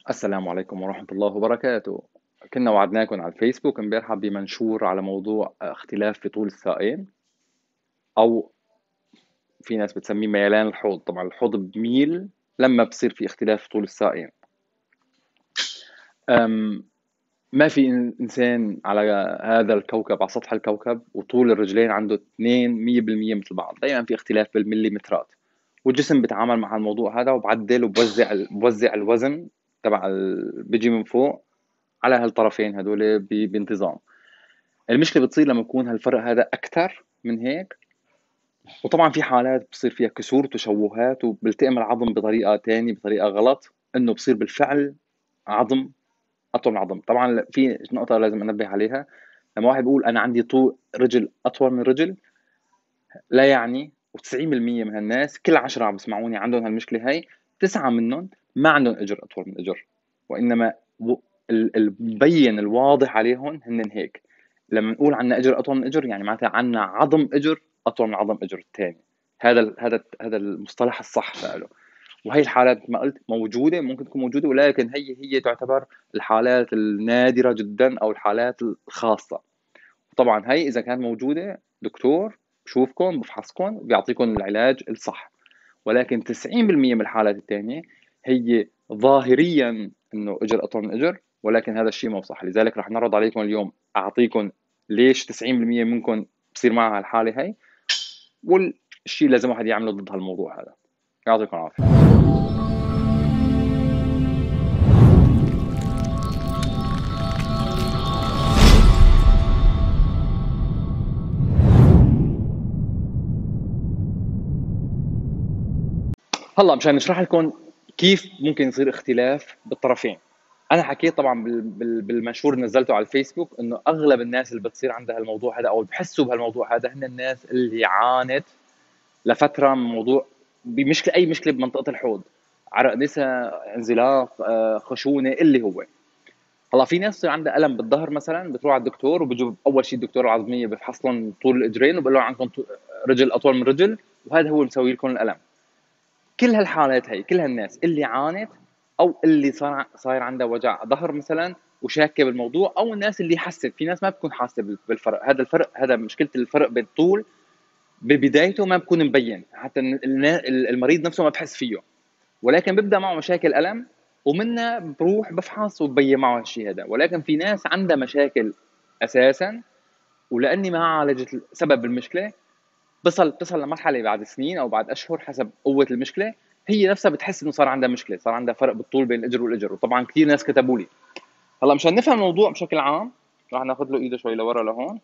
السلام عليكم ورحمة الله وبركاته. كنا وعدناكم على الفيسبوك امبارحة بمنشور على موضوع اختلاف في طول الساقين، أو في ناس بتسميه ميلان الحوض. طبعا الحوض بميل لما بصير في اختلاف في طول الساقين. أم ما في إنسان على هذا الكوكب، على سطح الكوكب، وطول الرجلين عنده اثنين 100% مثل بعض. دائما في اختلاف بالمليمترات، والجسم بيتعامل مع الموضوع هذا وبعدل وبوزع الوزن تبع بيجي من فوق على هالطرفين هدول بانتظام. المشكله بتصير لما يكون هالفرق هذا اكثر من هيك، وطبعا في حالات بصير فيها كسور وتشوهات وبيلتئم العظم بطريقه تانية، بطريقه غلط، انه بصير بالفعل عظم اطول من عظم. طبعا في نقطه لازم انبه عليها: لما واحد بيقول انا عندي طول رجل اطول من رجل، لا يعني و90% من الناس، كل 10 عم بيسمعوني عندهم هالمشكله هي، 9 منهم ما عندهم اجر اطول من اجر، وانما المبين الواضح عليهم هن هيك. لما نقول عنا اجر اطول من اجر يعني معناتها عنا عظم اجر اطول من عظم اجر الثاني. هذا المصطلح الصح له. وهي الحالات ما قلت موجوده، ممكن تكون موجوده، ولكن هي تعتبر الحالات النادره جدا او الحالات الخاصه. طبعا هي اذا كانت موجوده، دكتور بشوفكم بفحصكم بيعطيكم العلاج الصح. ولكن 90% من الحالات الثانيه هي ظاهريا انه اجر اطول من اجر، ولكن هذا الشيء مو صح. لذلك رح نعرض عليكم اليوم، اعطيكم ليش 90% منكم بصير معها هالحاله هي، والشيء لازم واحد يعمله ضد هالموضوع هذا. يعطيكم العافيه. هلا مشان نشرح لكم كيف ممكن يصير اختلاف بالطرفين. انا حكيت طبعا بالمنشور اللي نزلته على الفيسبوك انه اغلب الناس اللي بتصير عندها الموضوع هذا او اللي بحسوا بهالموضوع هذا هن الناس اللي عانت لفتره من موضوع بمشكله، اي مشكله بمنطقه الحوض: عرق نساء، انزلاق، خشونه، اللي هو. هلا في ناس بصير عندها الم بالظهر مثلا، بتروح على الدكتور وبيجوا اول شيء الدكتور العظميه بفحص لهم طول الاجرين وبقول لهم عندكم رجل اطول من رجل، وهذا هو مسوي لكم الالم. كل هالحالات هي، كل هالناس اللي عانت او اللي صاير عندها وجع ظهر مثلا وشاكه بالموضوع، او الناس اللي حست. في ناس ما بتكون حاسه بالفرق هذا. الفرق هذا مشكله الفرق بالطول ببدايته ما بكون مبين، حتى المريض نفسه ما بحس فيه، ولكن بيبدا معه مشاكل الم، ومنها بروح بفحص وببين معه الشيء هذا. ولكن في ناس عندها مشاكل اساسا، ولاني ما عالجت سبب المشكله بتصل لمرحله بعد سنين او بعد اشهر حسب قوه المشكله، هي نفسها بتحس انه صار عندها مشكله، صار عندها فرق بالطول بين الاجر والاجر. وطبعا كثير ناس كتبوا لي. هلا مشان نفهم الموضوع بشكل عام، رح ناخذ له ايده شوي لورا لهون،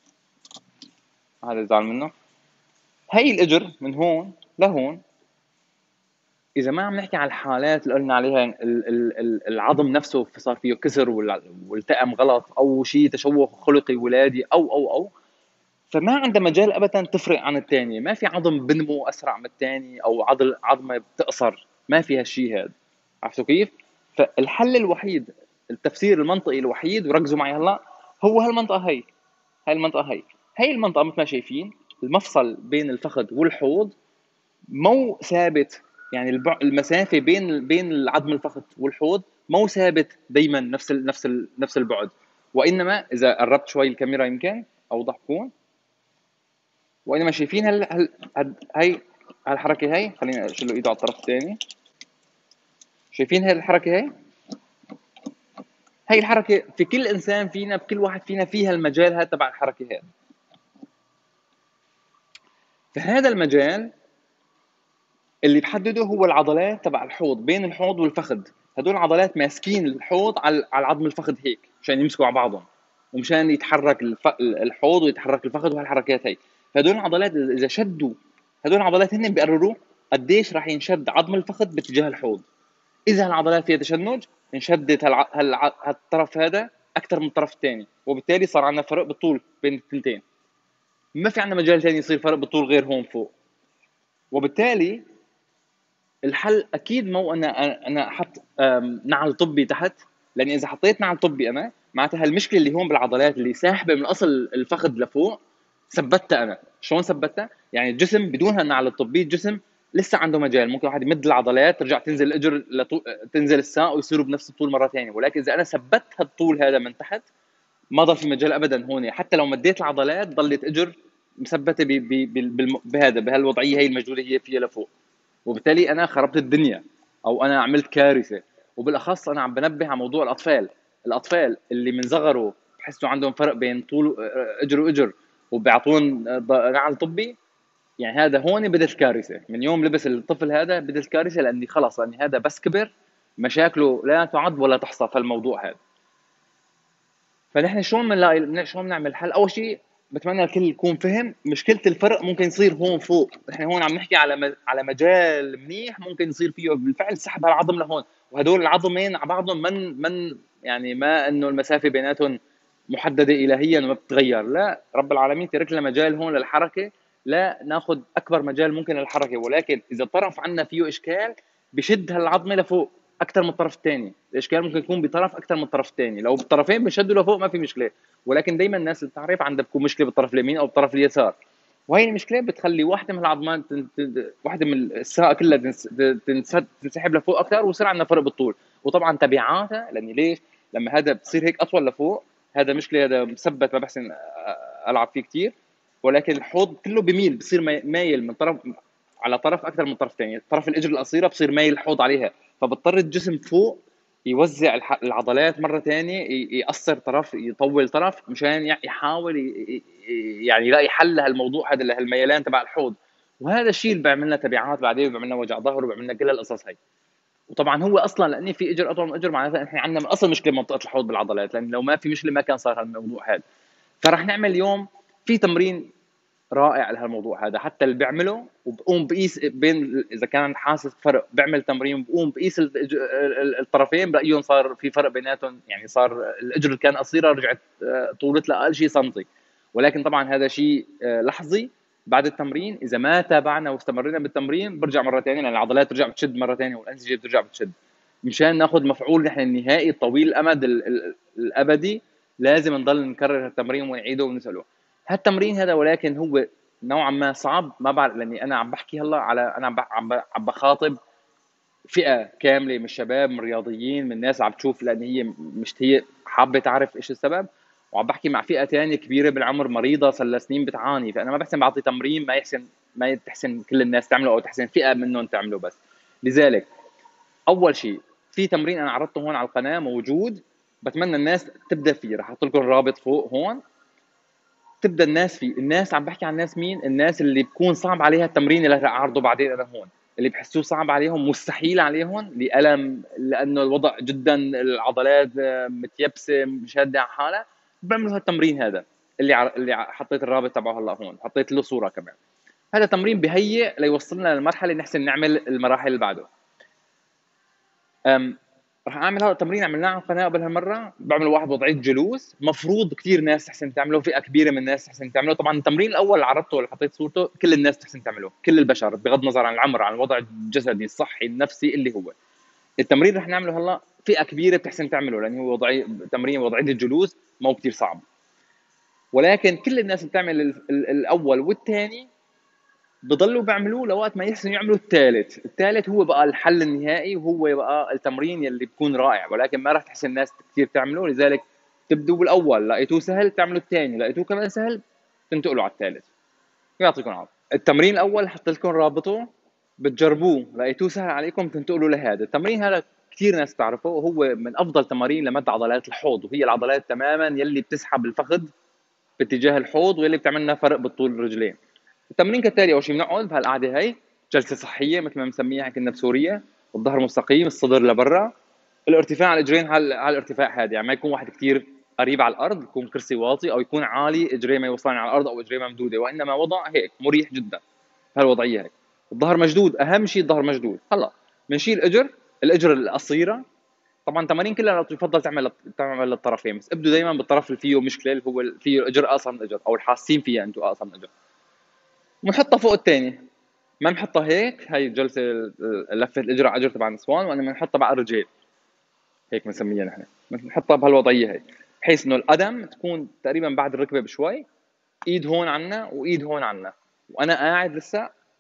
هذا زعل منه. هي الاجر من هون لهون، اذا ما عم نحكي على الحالات اللي قلنا عليها العظم نفسه صار فيه كسر والتئم غلط، او شيء تشوه خلقي ولادي او فما عندها مجال ابدا تفرق عن الثانيه. ما في عظم بنمو اسرع من الثاني او عظمه بتقصر، ما في هالشيء هذا. عرفتوا كيف؟ فالحل الوحيد، التفسير المنطقي الوحيد، وركزوا معي هلا، هو هالمنطقه هي. هاي المنطقه هي المنطقه مثل ما شايفين، المفصل بين الفخذ والحوض مو ثابت. يعني المسافه بين العظم الفخذ والحوض مو ثابت دائما نفس البعد، وانما اذا قربت شوي الكاميرا يمكن اوضح بكون. وانما شايفين هي هالحركه هي، خليني اشيل له ايده على الطرف الثاني. شايفين هي الحركه هي الحركه في كل انسان فينا، بكل واحد فينا فيها المجال هذا تبع الحركه هي. فهذا المجال اللي بحدده هو العضلات تبع الحوض، بين الحوض والفخذ. هدول العضلات ماسكين الحوض على عظم الفخذ هيك مشان يمسكوا على بعضهم، ومشان يتحرك الحوض ويتحرك الفخذ وهالحركات هي. فهدول العضلات اذا شدوا، هدول العضلات هن بيقرروا قديش راح ينشد عظم الفخذ باتجاه الحوض. اذا العضلات فيها تشنج، انشدت هالطرف هذا اكثر من الطرف الثاني، وبالتالي صار عندنا فرق بالطول بين الثنتين. ما في عندنا مجال ثاني يصير فرق بالطول غير هون فوق. وبالتالي الحل اكيد مو انا احط نعل طبي تحت، لاني اذا حطيت نعل طبي انا معناتها هالمشكله اللي هون بالعضلات اللي ساحبه من اصل الفخذ لفوق ثبتها. انا شلون ثبتها؟ يعني الجسم بدون هالنعل الطبي، الجسم لسه عنده مجال، ممكن واحد يمد العضلات ترجع تنزل الاجر تنزل الساق ويصيروا بنفس الطول مره ثانيه، ولكن اذا انا ثبت الطول هذا من تحت ما ضل في مجال ابدا هون، حتى لو مديت العضلات ضلت اجر مثبته بهالوضعيه هي المجهوله هي فيها لفوق، وبالتالي انا خربت الدنيا او انا عملت كارثه. وبالاخص انا عم بنبه على موضوع الاطفال اللي من صغره بحسوا عندهم فرق بين طول اجر واجر وبيعطون نعل طبي. يعني هذا هون بدت الكارثه، من يوم لبس الطفل هذا بدت الكارثه، لاني خلص لاني هذا بس كبر مشاكله لا تعد ولا تحصى في الموضوع هذا. فنحن شلون بنعمل حل؟ اول شيء بتمنى الكل يكون فهم مشكله الفرق ممكن يصير هون فوق، نحن هون عم نحكي على مجال منيح ممكن يصير فيه بالفعل سحب هالعظم لهون، وهدول العظمين على بعضهم من يعني ما انه المسافه بيناتهم محدده الهيا وما بتتغير، لا، رب العالمين ترك لنا مجال هون للحركه، لا ناخذ اكبر مجال ممكن للحركه، ولكن اذا طرف عنا فيه اشكال بشد هالعظمه لفوق اكثر من الطرف الثاني، الاشكال ممكن يكون بطرف اكثر من الطرف الثاني، لو بالطرفين بشدوا لفوق ما في مشكله، ولكن دائما الناس اللي بتعرف عندها بتكون مشكله بالطرف اليمين او بالطرف اليسار، وهي المشكله بتخلي واحده من العظمات واحده من الساق كلها تنسحب لفوق اكثر ويصير عندنا فرق بالطول، وطبعا تبعاتها لاني ليش؟ لما هذا بصير هيك اطول لفوق، هذا مشكله، هذا مثبت ما بحسن العب فيه كثير، ولكن الحوض كله بميل، بصير مايل من طرف على طرف اكثر من طرف ثاني، طرف الاجر القصيره بصير مايل الحوض عليها، فبضطر الجسم فوق يوزع العضلات مره ثانيه، يقصر طرف يطول طرف مشان يحاول يعني يلاقي حل لهالموضوع هذا، لهالميلان تبع الحوض، وهذا الشيء اللي بيعمل لنا تبعات بعدين وبيعمل لنا وجع ظهر وبيعمل لنا كل القصص هي. وطبعا هو اصلا لاني في اجر اطول من اجر معناتها احنا عندنا من اصل مشكله منطقه الحوض بالعضلات، لان لو ما في مشكله ما كان صار هالموضوع هذا. فرح نعمل اليوم في تمرين رائع لهالموضوع هذا، حتى اللي بيعمله وبقوم بقيس بين اذا كان حاسس بفرق بيعمل تمرين بقوم بقيس الطرفين بلاقيهم صار في فرق بيناتهم، يعني صار الاجر اللي كان قصيره رجعت طولت لاقل شيء سنتي، ولكن طبعا هذا شيء لحظي بعد التمرين، اذا ما تابعنا واستمرينا بالتمرين برجع مره ثانيه لان العضلات بترجع بتشد مره ثانيه والانسجه بترجع بتشد، مشان ناخذ مفعول نحن النهائي الطويل الامد الابدي لازم نضل نكرر التمرين ونعيده ونساله. هالتمرين هذا ولكن هو نوعا ما صعب، ما بعرف لاني انا عم بحكي هلا على انا عم بخاطب فئه كامله من الشباب من الرياضيين من ناس عم تشوف لان هي مشتهيه حابه تعرف ايش السبب، وعم بحكي مع فئه ثانيه كبيره بالعمر مريضه صار لها سنين بتعاني، فانا ما بحسن بعطي تمرين ما تحسن كل الناس تعمله او تحسن فئه منهم تعمله بس. لذلك اول شيء في تمرين انا عرضته هون على القناه موجود، بتمنى الناس تبدا فيه، رح احط لكم الرابط فوق هون تبدا الناس فيه. الناس عم بحكي عن الناس مين؟ الناس اللي بكون صعب عليها التمرين اللي رح اعرضه بعدين انا هون، اللي بحسوه صعب عليهم مستحيل عليهم لألم، لانه الوضع جدا العضلات متيبسه شاده على حالها، بيعملوا هالتمرين هذا اللي حطيت الرابط تبعه هلا هون، حطيت له صوره كمان. هذا تمرين بهيئ ليوصلنا للمرحله اللي نحسن نعمل المراحل اللي بعده. راح اعمل هذا التمرين عملناه على القناه قبل هالمره، بعمل واحد وضعيه جلوس، مفروض كثير ناس تحسن تعمله، فئه كبيره من الناس تحسن تعمله، طبعا التمرين الاول اللي عرضته اللي حطيت صورته كل الناس تحسن تعمله، كل البشر بغض النظر عن العمر عن الوضع الجسدي الصحي النفسي اللي هو. التمرين رح نعمله هلا فئه كبيره بتحسن تعمله لانه هو تمرين وضعيه الجلوس ما هو كثير صعب، ولكن كل الناس بتعمل الاول والثاني بضلوا بيعملوه لوقت ما يحسنوا يعملوا الثالث هو بقى الحل النهائي، وهو بقى التمرين يلي بيكون رائع، ولكن ما راح تحسن الناس كثير تعمله، لذلك تبدوا بالاول لقيتوه سهل تعملوا الثاني، لقيتوه كمان سهل تنتقلوا على الثالث. يعطيكم العافيه. التمرين الاول حط لكم رابطه بتجربوه، لقيتوه سهل عليكم تنتقلوا لهذا التمرين. هذا كثير ناس تعرفه وهو من افضل تمارين لمد عضلات الحوض، وهي العضلات تماما يلي بتسحب الفخذ باتجاه الحوض واللي بتعمل لنا فرق بالطول الرجلين. التمرين كالتالي: اول شيء بنقعد بهالقعده هي جلسه صحيه مثل ما بنسميها كنا بسوريا، الظهر مستقيم، الصدر لبرا، الارتفاع على الاجرين على الارتفاع هذا، يعني ما يكون واحد كثير قريب على الارض، يكون كرسي واطي، او يكون عالي اجريه ما يوصلن على الارض او اجريه ممدوده، وانما وضع هيك مريح جدا بهالوضعيه هيك. الظهر مشدود، اهم شيء الظهر مشدود. هلا بنشيل الاجر القصيره، طبعا التمارين كلها يفضل تعمل للطرفين، بس ابدوا دائما بالطرف اللي فيه مشكله اللي هو فيه الاجر اقصر من الاجر او الحاسين فيها انتم اقصر من الاجر، ونحطها فوق الثاني. ما بنحطها هيك، هاي الجلسه لفه الاجر على اجر تبع النسوان، وانما بنحطها بعد الرجل هيك بنسميها نحن، بنحطها بهالوضعيه هي، بحيث انه القدم تكون تقريبا بعد الركبه بشوي، ايد هون عنا وايد هون عنا، وانا قاعد لسه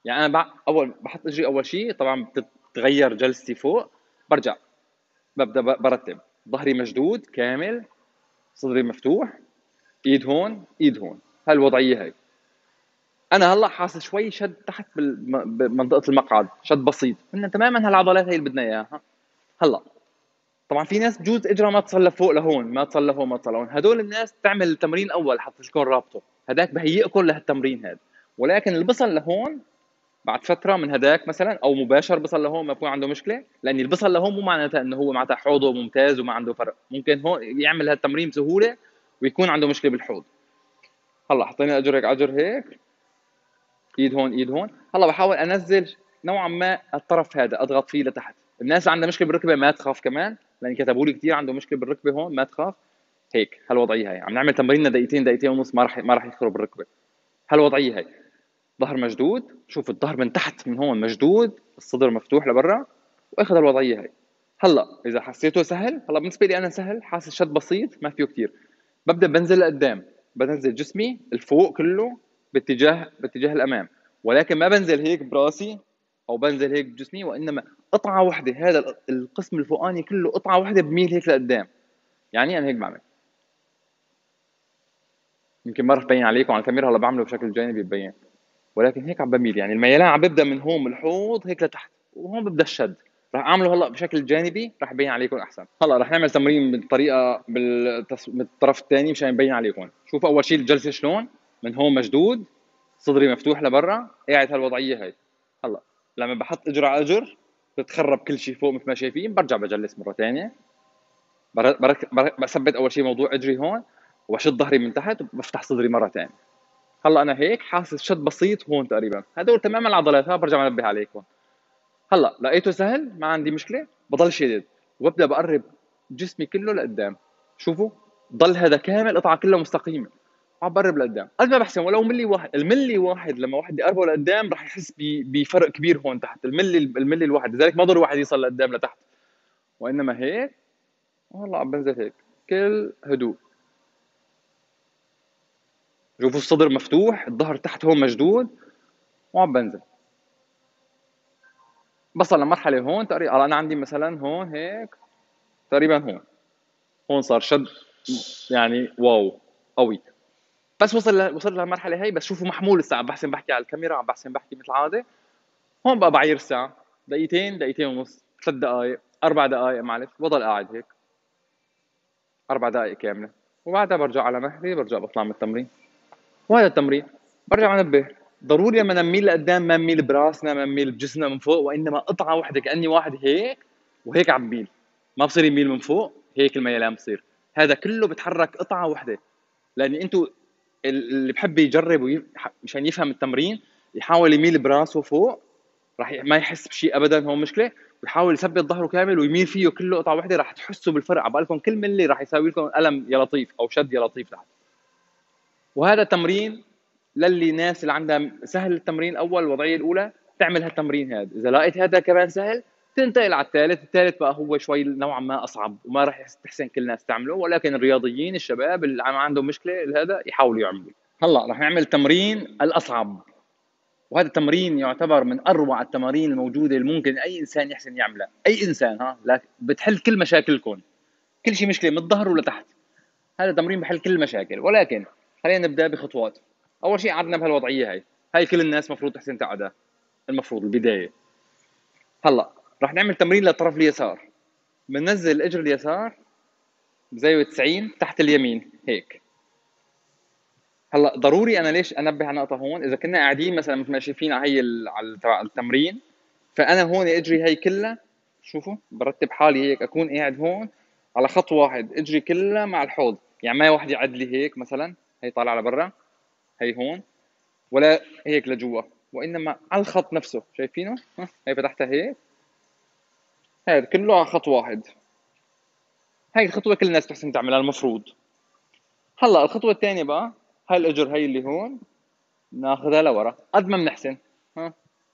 يعني انا اول بحط اجري اول شيء، طبعا بتتغير جلستي فوق، برجع ببدا برتب ظهري مشدود كامل، صدري مفتوح، ايد هون ايد هون، هالوضعيه هي. انا هلا حاسس شوي شد تحت بمنطقه المقعد، شد بسيط، هن تماما هالعضلات هي اللي بدنا اياها. هلا طبعا في ناس بجوز اجرها ما تصل لفوق لهون، ما تصل لهون، ما تصل لهون، هدول الناس تعمل التمرين اول حتى تكون رابطه، هداك بهيئكم لهالتمرين هذا. ولكن اللي بصل لهون بعد فتره من هداك مثلا، او مباشر بصل لهون، ما بكون عنده مشكله، لان اللي بصل لهون مو معناتها انه هو معناتها حوضه ممتاز وما عنده فرق، ممكن هون يعمل هالتمرين بسهوله ويكون عنده مشكله بالحوض. هلا حطينا اجر هيك اجر هيك، ايد هون ايد هون. هلا بحاول انزل نوعا ما الطرف هذا، اضغط فيه لتحت. الناس اللي عندها مشكله بالركبه ما تخاف كمان، لان كتبوا لي كثير عنده مشكله بالركبه هون، ما تخاف. هيك هالوضعيه هي، عم نعمل تمريننا دقيقتين دقيقتين ونص، ما راح يخرب الركبه. هالوضعيه هي، ظهر مشدود، شوف الظهر من تحت من هون مشدود، الصدر مفتوح لبرا، واخذ الوضعيه هي. هلا اذا حسيته سهل، هلا بالنسبه لي انا سهل، حاسس شد بسيط ما فيه كثير، ببدا بنزل لقدام، بنزل جسمي الفوق كله باتجاه الامام، ولكن ما بنزل هيك براسي او بنزل هيك بجسمي، وانما قطعه واحده، هذا القسم الفوقاني كله قطعه واحده بميل هيك لقدام. يعني انا هيك بعمل، يمكن ما رح تبين عليكم على الكاميرا، هلا بعمله بشكل جانبي ببين، ولكن هيك عم بميل، يعني الميلان عم ببدا من هون من الحوض هيك لتحت، وهون ببدا الشد. رح اعمله هلا بشكل جانبي، رح يبين عليكم احسن. هلا رح نعمل تمرين بالطريقه بالطرف الثاني مشان يبين عليكم. شوفوا اول شيء الجلسه شلون، من هون مشدود، صدري مفتوح لبرا، قاعد هالوضعيه هي. هلا لما بحط اجر على اجر بتخرب كل شيء فوق مثل ما شايفين، برجع بجلس مره ثانيه، بثبت اول شيء موضوع اجري هون، وبشد ظهري من تحت، وبفتح صدري مره ثانيه. هلا انا هيك حاسس شد بسيط هون تقريبا، هدول تمام العضلات، ها برجع بنبه عليكم. هلا لقيته سهل ما عندي مشكله، بضل شديد وببدا بقرب جسمي كله لقدام. شوفوا ضل هذا كامل قطعه كلها مستقيمه، عم بقرب لقدام قد ما بحسن، ولو ملي واحد، الملي واحد لما واحد يقربه لقدام راح يحس بفرق كبير هون تحت، الملي الواحد، لذلك ما ضروري واحد يصل لقدام لتحت، وانما هيك. والله عم بنزل هيك كل هدوء. شوفوا الصدر مفتوح، الظهر تحت هون مشدود، وعم بنزل. بصل لمرحله هون تقريبا، انا عندي مثلا هون هيك تقريبا، هون صار شد يعني واو قوي. بس وصل للمرحله هي، بس شوفوا محمول الساعه، عم بحسن بحكي على الكاميرا، عم بحسن بحكي مثل العاده. هون بقى بعير الساعه، دقيقتين دقيقتين ونص، 3 دقائق 4 دقائق، معلش بضل قاعد هيك 4 دقائق كامله، وبعدها برجع على مهلي، برجع بطلع من التمرين. وهذا التمرين برجع انبه. ضروري لما نميل لقدام ما نميل براسنا، ما نميل بجسمنا من فوق، وانما قطعه واحده، كاني واحد هيك وهيك عم بميل، ما بصير يميل من فوق هيك الميلان بصير، هذا كله بتحرك قطعه واحده. لان انتوا اللي بحب يجرب مشان يفهم التمرين، يحاول يميل براسه فوق، ما يحس بشيء ابدا، هون مشكله. ويحاول يثبت ظهره كامل ويميل فيه كله قطعه واحده، راح تحسوا بالفرق، عبالكم كل ملي راح يساوي لكم الم يا لطيف او شد يا لطيف تحت. وهذا تمرين للي ناس اللي عندها سهل التمرين الاول، الوضعيه الاولى، تعمل هالتمرين هذا. اذا لقيت هذا كمان سهل، تنتقل على الثالث. الثالث بقى هو شوي نوعا ما اصعب، وما راح تحسن كل الناس تعمله، ولكن الرياضيين الشباب اللي عندهم مشكله هذا يحاولوا يعملوا. هلا راح نعمل تمرين الاصعب، وهذا التمرين يعتبر من اروع التمارين الموجوده اللي ممكن اي انسان يحسن يعملها، اي انسان، ها، لكن بتحل كل مشاكلكم، كل شيء مشكله من الظهر ولتحت. هذا التمرين بحل كل المشاكل، ولكن خلينا نبدا بخطوات. اول شيء قعدنا بهالوضعيه هاي كل الناس مفروض تحسن تقعدها، المفروض البدايه. هلا رح نعمل تمرين للطرف اليسار، بننزل الاجر اليسار بزاويه 90 تحت اليمين هيك. هلا ضروري انا ليش انبه على نقطه هون، اذا كنا قاعدين مثلا مثل ما شايفين على هي على التمرين، فانا هون اجري هي كلها، شوفوا برتب حالي هيك، اكون قاعد هون على خط واحد، اجري كلها مع الحوض، يعني ما واحد يعد لي هيك مثلا، هي طالعه لبرا، هي هون، ولا هيك لجوا، وانما على الخط نفسه، شايفينه؟ هي فتحتها هيك، هذا كله على خط واحد. هاي الخطوه كل الناس تحسن تعملها المفروض. هلا الخطوه الثانيه بقى، هاي الاجر هي اللي هون، ناخذها لورا قد ما بنحسن، ها،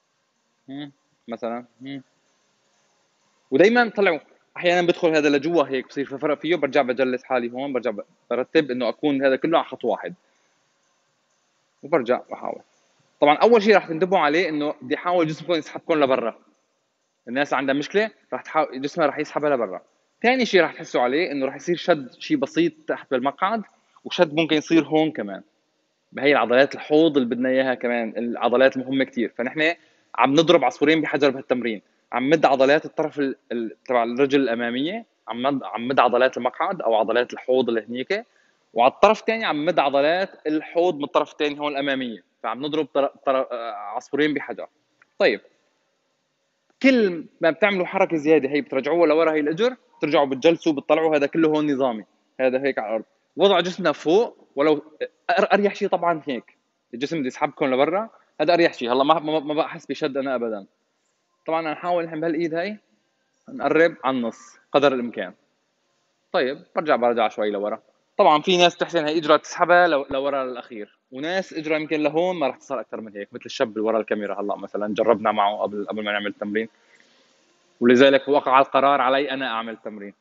مثلا، ودائما طلعوا. احيانا بدخل هذا لجوا هيك، بصير في فرق فيه، برجع بجلس حالي هون، برجع برتب انه اكون هذا كله على خط واحد، وبرجع بحاول. طبعا اول شيء راح تنتبهوا عليه انه بدي احاول جسمكم يسحبكم لبرا. الناس عندها مشكله راح تحاول جسمها راح يسحبها لبرا. ثاني شيء راح تحسوا عليه انه راح يصير شد شيء بسيط تحت بالمقعد، وشد ممكن يصير هون كمان بهي العضلات الحوض اللي بدنا اياها كمان، العضلات المهمه كثير. فنحن عم نضرب عصفورين بحجر بهالتمرين، عم مد عضلات الطرف تبع الرجل الاماميه، عم مد عضلات المقعد او عضلات الحوض اللي هنيك، وعلى الطرف الثاني عم مد عضلات الحوض من الطرف الثاني هون الاماميه. فعم نضرب عصفورين بحجر. طيب كل ما بتعملوا حركه زياده هي بترجعوها لورا، هي الاجر بترجعوا بتجلسوا بتطلعوا، هذا كله هون نظامي. هذا هيك على الارض، وضع جسمنا فوق، ولو اريح شيء طبعا هيك الجسم بده يسحبكم لبرا، هذا اريح شيء. هلا ما بحس بشد انا ابدا. طبعا نحاول نحن بهالايد هاي نقرب على النص قدر الامكان. طيب برجع شوي لورا. طبعا في ناس بتحسن هي اجرها تسحبها لورا الاخير، وناس اجرها يمكن لهون ما راح تصل اكثر من هيك، مثل الشاب اللي ورا الكاميرا هلا مثلا جربنا معه قبل ما نعمل التمرين، ولذلك وقع القرار علي انا اعمل التمرين.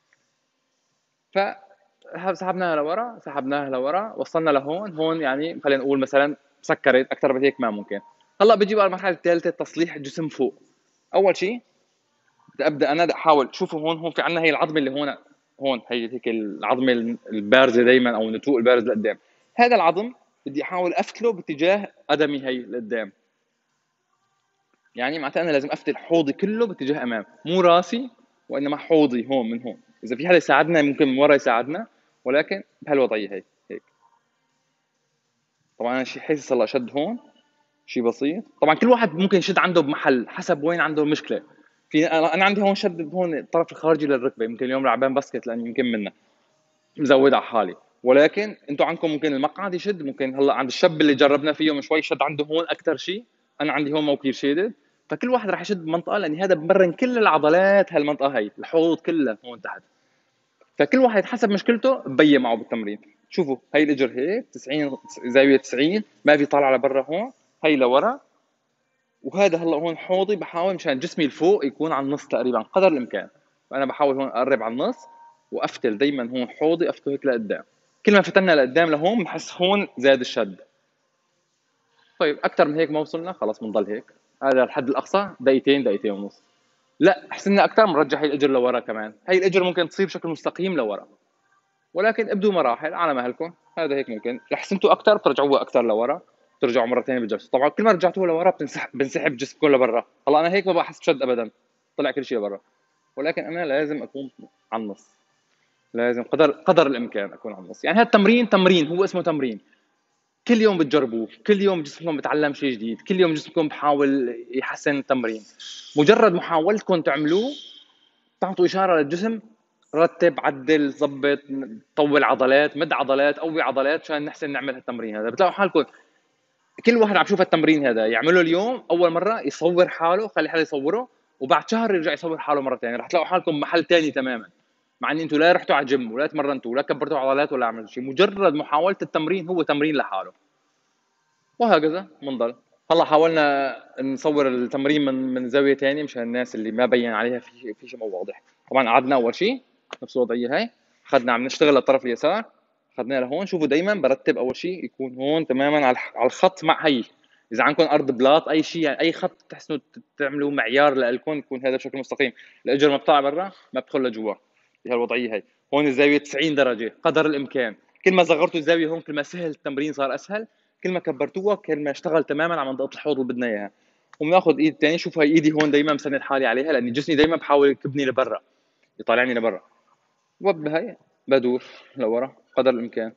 ف سحبناها لورا، سحبناها لورا، وصلنا لهون. هون يعني خلينا نقول مثلا سكرت اكثر من هيك ما ممكن. هلا بيجي بقى المرحله الثالثه، تصليح الجسم فوق. اول شيء بدي ابدا انا احاول. شوفوا هون في عندنا هي العظمه اللي هون هي هيك العظمه البارزه دائما، او النتوء البارز لقدام. هذا العظم بدي احاول افتله باتجاه قدمي هي لقدام. يعني معناتها انا لازم افتل حوضي كله باتجاه امام، مو راسي وانما حوضي هون من هون. اذا في حدا يساعدنا ممكن من ورا يساعدنا، ولكن بهالوضعيه هي هيك. طبعا انا شيء حاسس هلا شد هون شيء بسيط. طبعا كل واحد ممكن يشد عنده بمحل حسب وين عنده المشكله. في انا عندي هون شد هون الطرف الخارجي للركبه، يمكن اليوم لعبان باسكت لاني يمكن منه مزود على حالي. ولكن انتم عندكم ممكن المقعد يشد، ممكن هلا عند الشاب اللي جربنا فيه من شوي شد عنده هون اكثر شيء، انا عندي هون مو كثير شادد. فكل واحد راح يشد منطقه، لان هذا بمرن كل العضلات هالمنطقه هي، الحوض كلها هون تحت. فكل واحد حسب مشكلته ببين معه بالتمرين. شوفوا هي الاجر هيك 90 زاويه 90، ما في طالع لبرا هون، هي لورا. وهذا هلا هون حوضي، بحاول مشان جسمي الفوق يكون على النص تقريبا قدر الامكان. فانا بحاول هون اقرب على النص، وافتل دائما هون حوضي افتله هيك لقدام. كل ما فتنا لقدام لهون بحس هون زاد الشد. طيب اكثر من هيك ما وصلنا، خلص بنضل هيك. هذا الحد الاقصى دقيقتين دقيقتين ونص. لا حسنا اكثر بنرجع هي الاجر لورا كمان. هي الاجر ممكن تصير بشكل مستقيم لورا، ولكن ابدوا مراحل على مهلكم. هذا هيك ممكن رح حسنتوا اكثر بترجعوها اكثر لورا، ترجعوا مره ثانيه بالجلسه. طبعا كل ما رجعتوها لورا بنسحب جسمكم لبرا. هلا انا هيك ما بحس بشد ابدا، طلع كل شيء لبرا. ولكن انا لازم اكون على النص، لازم قدر الامكان اكون على النص. يعني هذا التمرين تمرين، هو اسمه تمرين. كل يوم بتجربوه، كل يوم جسمكم بتعلم شيء جديد، كل يوم جسمكم بحاول يحسن التمرين. مجرد محاولتكم تعملوه تعطوا اشاره للجسم، رتب عدل ظبط، طول عضلات، مد عضلات، قوي عضلات، عشان نحسن نعمل هالتمرين هذا. بتلاقوا حالكم كل واحد عم يشوف التمرين هذا يعمله اليوم اول مره، يصور حاله، خلي حدا يصوره، وبعد شهر يرجع يصور حاله مره ثانيه، رح تلاقوا حالكم محل ثاني تماما. مع ان انتم لا رحتوا على جيم ولا تمرنتوا ولا كبرتوا عضلات ولا عملتوا شيء، مجرد محاوله التمرين هو تمرين لحاله. وهكذا بنضل. هلا حاولنا نصور التمرين من زاويه ثانيه مشان الناس اللي ما بين عليها في شيء مو واضح. طبعا قعدنا اول شيء نفس الوضعيه هاي، اخذنا عم نشتغل للطرف اليسار، اخذناه لهون. شوفوا دائما برتب اول شيء يكون هون تماما على الخط مع هي. اذا عندكم ارض بلاط اي شيء، يعني اي خط تحسنوا تعملوا معيار لكم يكون هذا بشكل مستقيم. الاجر ما بتطلع برا ما بتدخل لجوا بهالوضعيه هي. هون الزاويه 90 درجه قدر الامكان. كل ما صغرتوا الزاويه هون كل ما سهل التمرين، صار اسهل. كل ما كبرتوها كل ما اشتغل تماما على منطقه الحوض اللي بدنا اياها. وبناخذ ايد ثانيه. شوف هي ايدي هون دائما مسند حالي عليها، لاني جسمي دائما بحاول يكبني لبرا، يطالعني لبرا. وبهي بدور لورا قدر الامكان.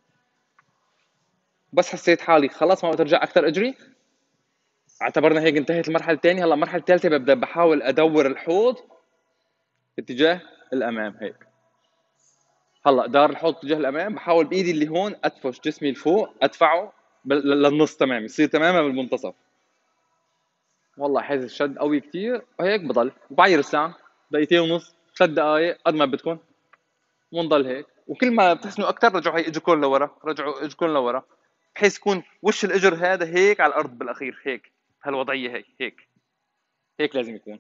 بس حسيت حالي خلاص ما بترجع اكثر اجري، اعتبرنا هيك انتهت المرحله الثانيه. هلا المرحله الثالثه ببدا بحاول ادور الحوض باتجاه الامام هيك. هلا دار الحوض اتجاه الامام، بحاول بايدي اللي هون ادفش جسمي لفوق، ادفعه للنص تمام، يصير تماما بالمنتصف. والله حاسس الشد قوي كثير، وهيك بضل وبعير الساعه دقيقتين ونص 3 دقائق قد ما بدكم، ونضل هيك. وكل ما بتحسنوا اكثر رجعوا هي اجركم لورا، رجعوا اجركم لورا، بحيث يكون وش الاجر هذا هيك على الارض بالاخير هيك. هالوضعيه هي هيك هيك لازم يكون.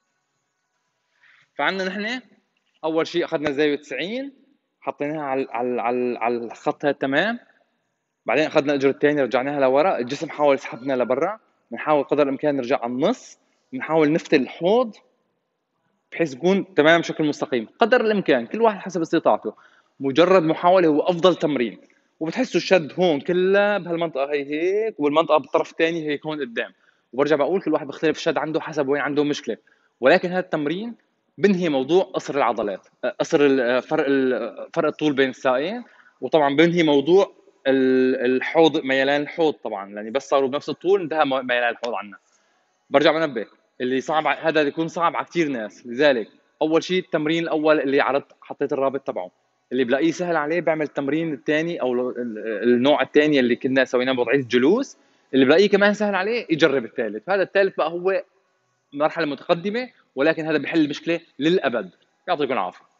فعندنا نحن اول شيء اخذنا زاويه 90، حطيناها على الخط هذا تمام. بعدين اخذنا الاجر الثاني رجعناها لورا، الجسم حاول يسحبنا لبرا، بنحاول قدر الامكان نرجع على النص، بنحاول نفتل الحوض بحيث يكون تمام بشكل مستقيم قدر الامكان، كل واحد حسب استطاعته. مجرد محاوله هو افضل تمرين. وبتحسوا الشد هون كلها بهالمنطقه هي هيك، والمنطقه بالطرف الثاني هيك هون قدام. وبرجع بقول كل واحد بيختلف الشد عنده حسب وين عنده مشكله. ولكن هذا التمرين بنهي موضوع قصر العضلات، قصر فرق الطول بين الساقين. وطبعا بنهي موضوع الحوض، ميلان الحوض طبعا، لاني بس صاروا بنفس الطول انتهى ميلان الحوض عنا. برجع بنبه، اللي صعب هذا يكون صعب على كثير ناس. لذلك اول شيء التمرين الاول اللي عرضت حطيت الرابط تبعه، اللي بلاقيه سهل عليه بعمل التمرين الثاني او النوع الثاني اللي كنا سويناه بوضعيه الجلوس. اللي بلاقيه كمان سهل عليه يجرب الثالث. هذا الثالث بقى هو مرحله متقدمه، ولكن هذا بحل المشكله للابد. يعطيكم العافيه.